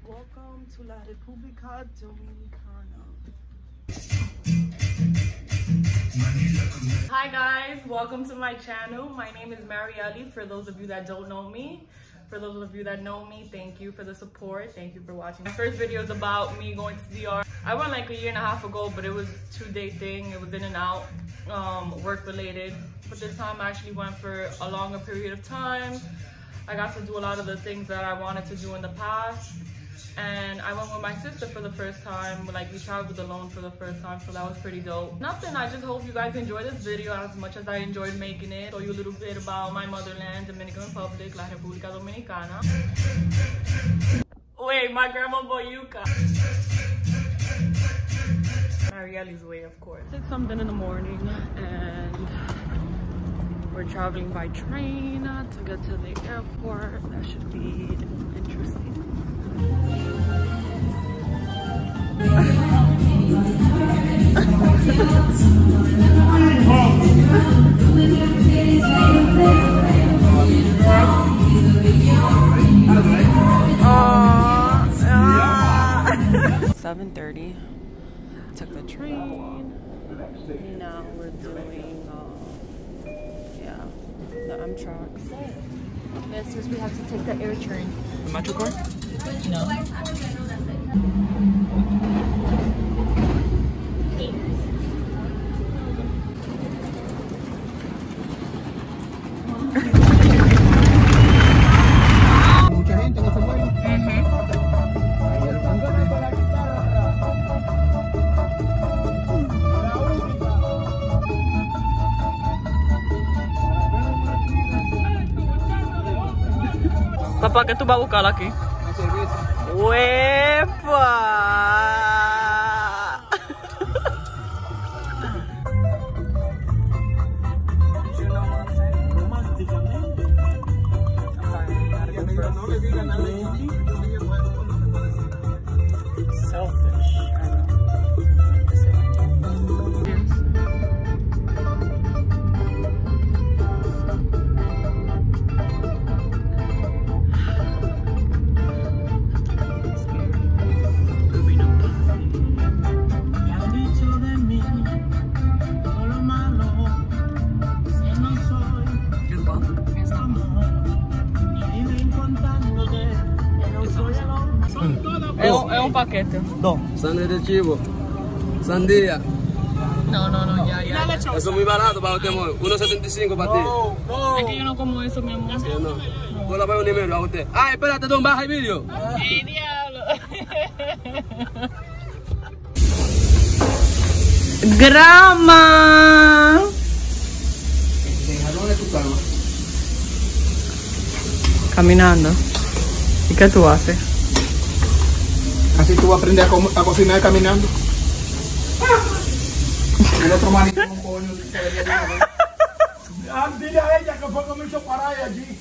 Welcome to La República Dominicana. Hi guys, welcome to my channel. My name is Marielle. For those of you that don't know me, for those of you that know me, thank you for the support. Thank you for watching. My first video is about me going to DR. I went like a year and a half ago, but it was a 2-day thing. It was in and out, work related. But this time I actually went for a longer period of time. I got to do a lot of the things that I wanted to do in the past. And I went with my sister for the first time. Like, we traveled alone for the first time, so that was pretty dope. Nothing, I just hope you guys enjoy this video as much as I enjoyed making it. Show you a little bit about my motherland, Dominican Republic, La República Dominicana. Wait, my grandma Boyuca. Marielle's way, of course. It's something in the morning, and we're traveling by train to get to the airport. That should be interesting. It's 7:30. Took the train. Now we're doing the Amtrak. This is, we have to take the air train. Metrocard? No. Mucha gente en ese vuelo. Papá, ¿qué tú vas a buscar aquí? Una cerveza. ¡Uepa! No le digan nada. Selfish. Es un paquete. Dos. Sangre de chivo, sandía. No, ya. Eso es muy barato para usted, amor. 1.75 para ti. No. Es que yo no como eso, mi amor. Sí, no. Yo la veo un email a usted. ¡Ay, espérate, Don, baja el vídeo! ¡Ey, diablo! ¡Grama! Dejaron de tu cama. Caminando. ¿Y qué tú haces? Así tú vas a aprender a cocinar caminando. El otro manito, un coño. Dile a ella que fue que me hizo parar allí.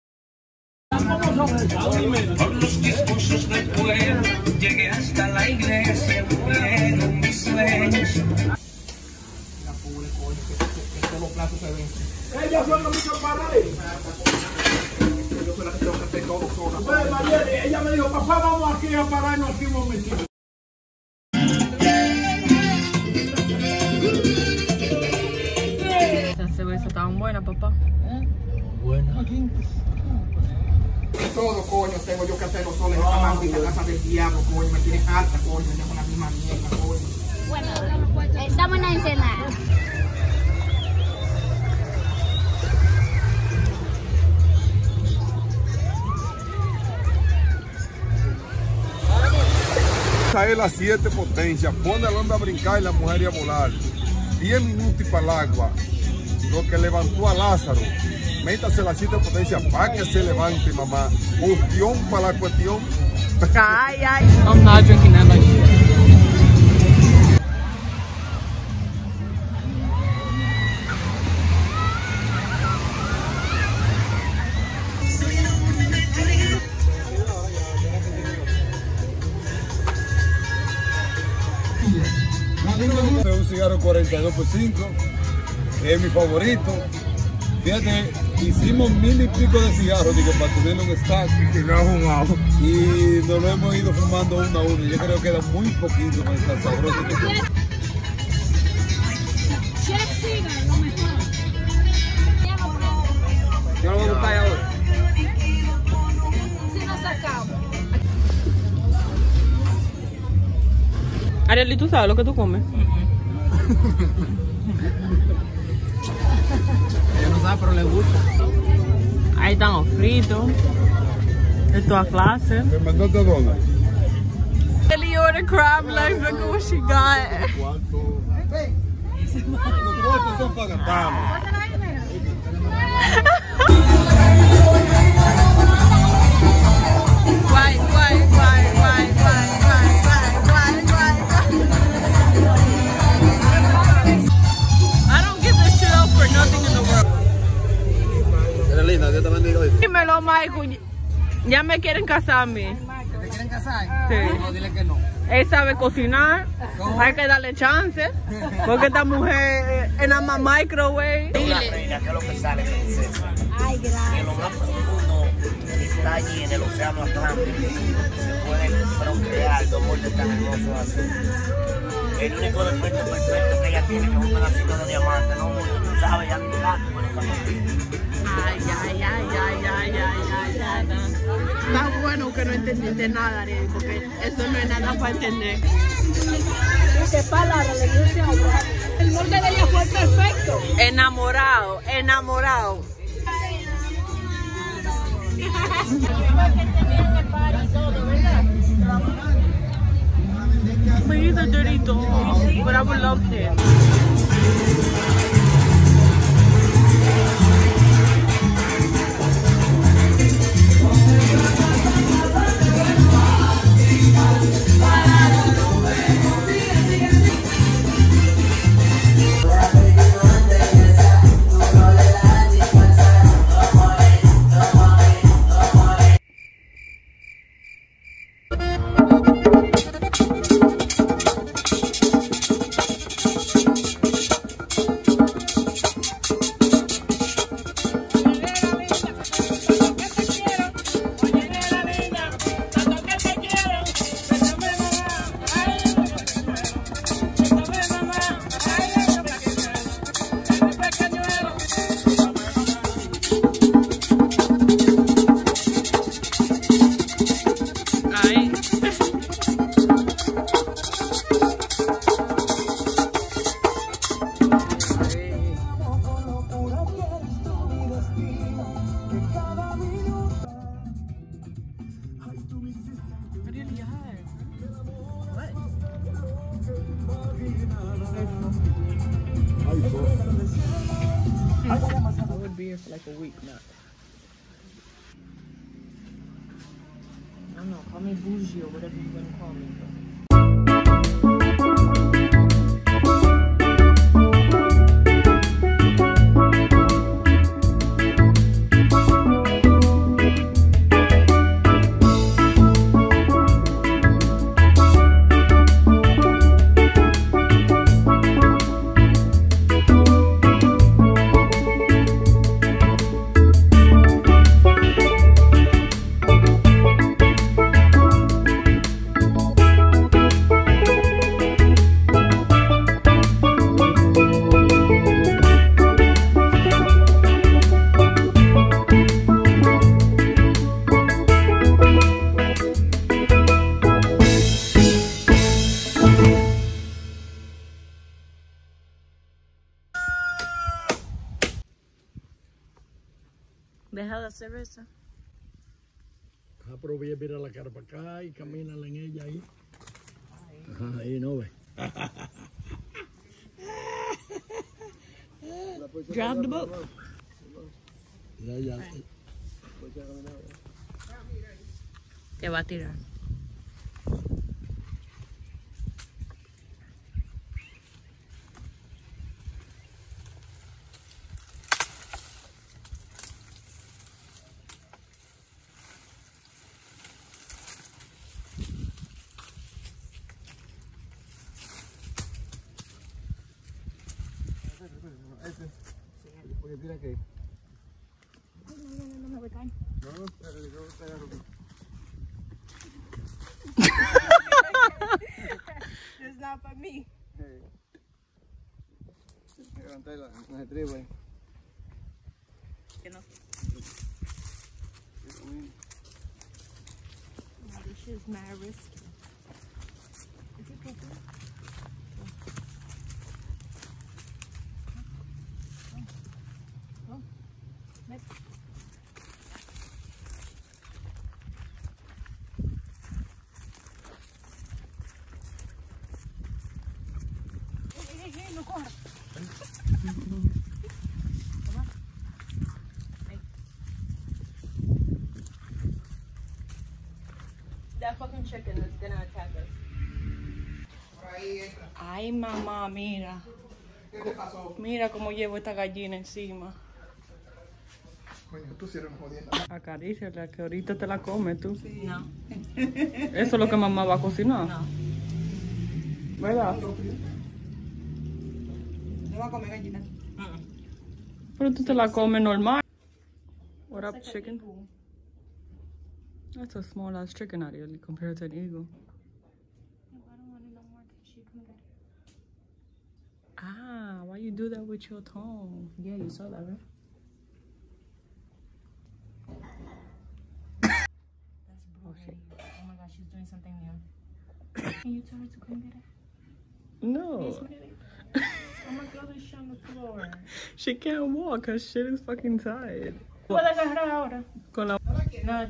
Por los discursos del pueblo llegué hasta la iglesia, murieron mis sueños. La pobre coño, que todos los platos se ven. Ella fue que me hizo parar. Yo soy la que tengo que hacer todo sola. Pues, Marielle, ella me dijo, papá, vamos aquí a pararnos aquí un momentito. Esas cervezas estaban buenas, papá. Bueno. Todo, coño, tengo yo que hacerlo solo en esta maldita casa del diablo, coño. Me tienes harta, coño, ya con la misma mierda, coño. Bueno, estamos en la ensenada. Esa es la 7 potencia. Pone al hombre a brincar y la mujer a volar. 10 minutos y para el agua. Lo que levantó a Lázaro. Métase la 7 potencia para que se levante, mamá. Cuestión para la cuestión. Ay. I'm not drinking that much. Es un cigarro 42 por 5, que es mi favorito. Fíjate Hicimos 1000 y pico de cigarros para tener un stack Y no ha fumado. y nos lo hemos ido fumando uno a uno. Yo creo que queda muy poquito para estar sabroso que son. Chef Siga, lo mejor. Yo lo voy a buscar ahora. Si nos sacamos. Ariel, ¿y tú sabes lo que tú comes? Ella no sabe, pero le gusta. Ahí están los fritos. Esto a clase. ¿Me mandaste dónde? Ellie ordered crab legs. Look at what she got. ¿Cuánto? Los cuartos son para gastarlos. I don't give this shit up for nothing in the world. Eres linda, Dios te bendiga. Dímelo, Michael. Ya me quieren casar a mí. ¿Te quieren casar? Sí. No, dile que no. Él sabe cocinar. Hay que darle chance. Porque esta mujer es nada más microwave. Una reina que es lo que sale, princesa. Ay, Y en gracias. lo más profundo que está allí en el océano Atlántico se pueden procrear dos moldes tan hermosos así. El único defecto perfecto que ella tiene que es un pedacito de diamante, no mucho, tú sabes, ya ni gato, pero Ay, ay, ay, ay, ay, ay, ay, ay. Está bueno que no entendiste nada, Ariel, porque eso no es nada para entender. ¿Qué palabra le dice a otro? El molde de ella fue perfecto. Enamorado, enamorado. But he's a dirty dog, but I would love him. I would be here for like a week now. I don't know, call me bougie or whatever you want to call me. Deja la cerveza. Pero voy a mirar la cara para acá y camínala en ella ahí. Ajá, ahí no ve. Grab the boat. Ya. Te va a tirar. Porque tira aquí. It's not for me. Levanta la tribu ahí. No, this is mad risky. Is it good? Oh. Maybe. Hey, no corra. That fucking chicken is gonna attack us. Ay, mamá, mira. Mira cómo llevo esta gallina encima. Coño, tú sí eres jodiendo. Acaríciala, que ahorita te la comes tú. No. Eso es lo que mamá va a cocinar. No. ¿Verdad? No va a comer gallina. Pero tú te la comes normal. What up, chicken? That's a small ass chicken out here compared to an eagle. Ah, why you do that with your tongue? Yeah, you saw that, right? That's bullshit. Oh my god, she's doing something new. Can you tell her to come get it? No. Oh my god, she's on the floor. She can't walk. Her shit is fucking tired. ¿Puedo agarrar ahora? Con la... No.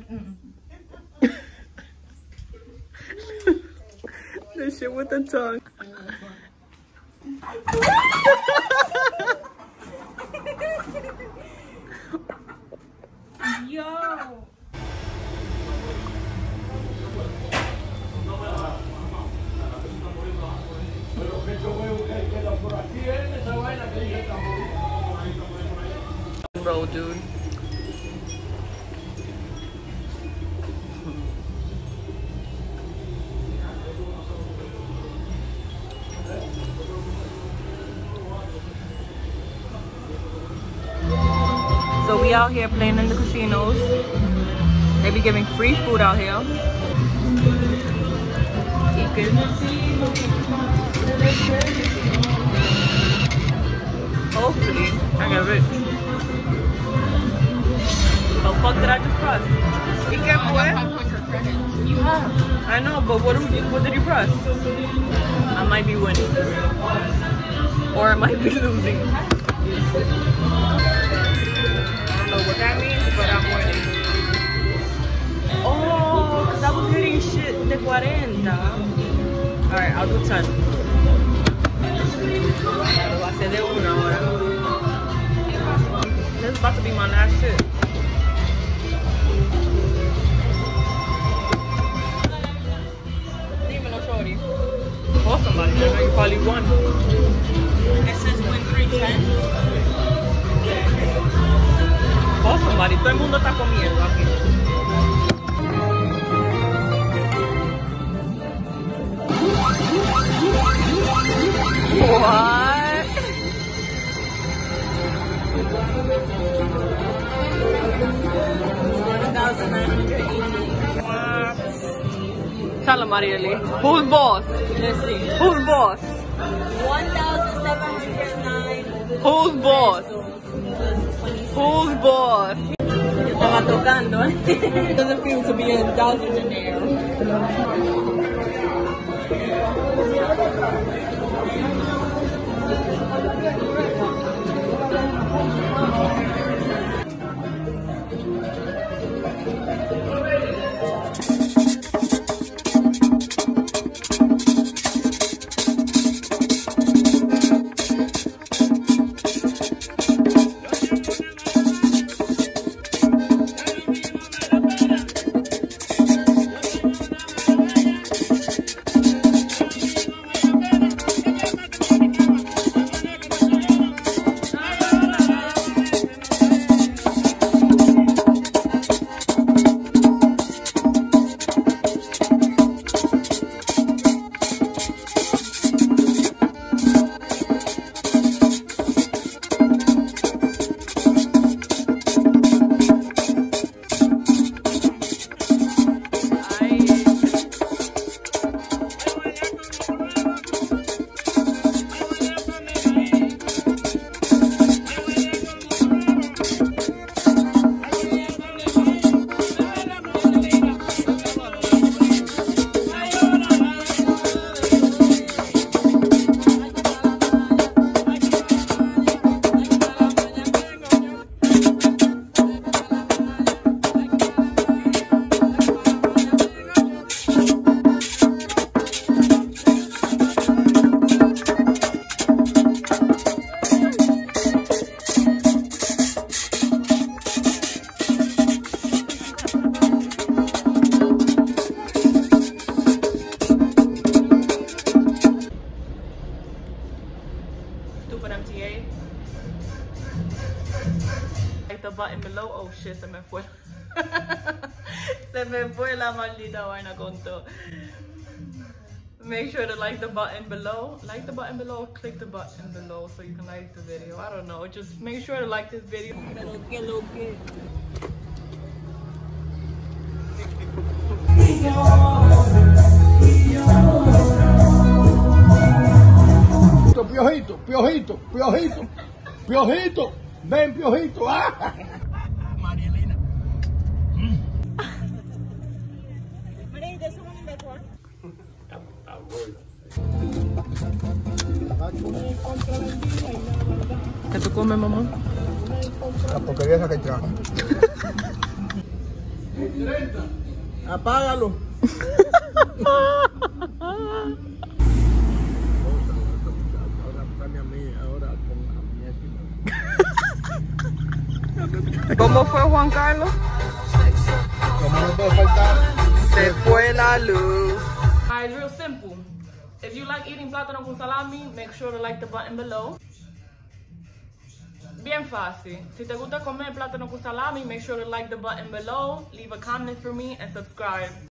The shit with the tongue. Yo. Bro, dude. So we out here playing in the casinos. They be giving free food out here. Eating. Hopefully, I get rich. The fuck did I just press? Be careful, eh? 500 credits. You have. I know, but what did you press? I might be winning. Or I might be losing. I don't know what that means, but I'm winning. Oh, because I was hitting shit de 40. Alright, I'll do 10. Lo voy a hacer de una ahora. This is about to be my last shit. Dímelo, shorty. Call somebody, I know you probably won. It says win 310. Call somebody, todo el mundo está comiendo aquí. What? Tell him, Marieli. Who's boss? Let's see. Who's boss? 1,709. Who's boss? Who's boss? Estaba tocando, eh? It doesn't feel to be $1,000 in there. se me fue. Se me fue la maldita vaina con todo. Make sure to like the button below. Like the button below, click the button below so you can like the video. I don't know, just make sure to like this video. Piojito, Piojito, Piojito, Piojito, ven Piojito. ¡Ah! Marielina. ¿Qué tú comes, mamá? La porquería esa que trajo. Apágalo. ¿Cómo fue, Juan Carlos? Como no puede faltar. Se fue la luz. It's real simple. If you like eating plátano con salami, make sure to like the button below. Bien fácil. Si te gusta comer plátano con salami, make sure to like the button below, leave a comment for me, and subscribe.